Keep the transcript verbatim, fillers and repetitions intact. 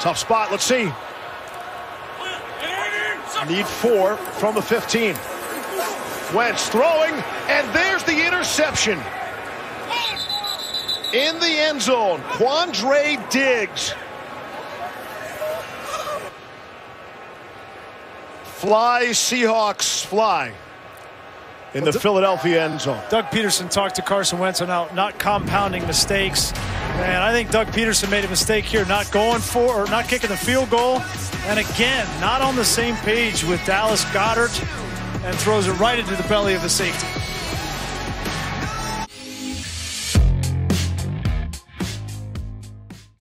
Tough spot. Let's see. Need four from the fifteen. Wentz throwing, and there's the interception. In the end zone, Quandre Diggs. Fly, Seahawks, fly. In the Philadelphia end zone. Doug Peterson talked to Carson Wentz about not compounding mistakes. Man, I think Doug Peterson made a mistake here, not going for or not kicking the field goal. And again, not on the same page with Dallas Goedert, and throws it right into the belly of the safety.